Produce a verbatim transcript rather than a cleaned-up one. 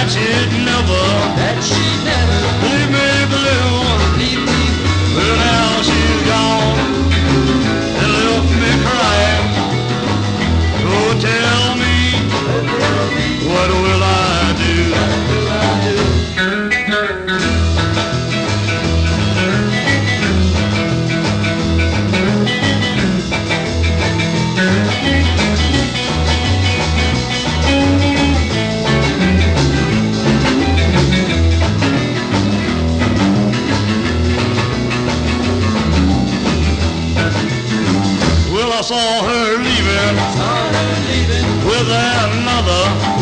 that she'd never, that she never leave me blue. leave me. Well, now she's gone and left me crying. Oh, tell me, what will I do? What will I do? Well, I saw her leaving Saw her leaving with another.